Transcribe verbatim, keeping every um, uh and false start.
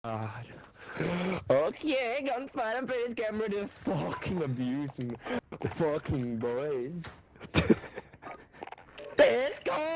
God. Okay, gunfight. I'm pretty scared. I'm ready to fucking abuse some fucking boys. Let's go!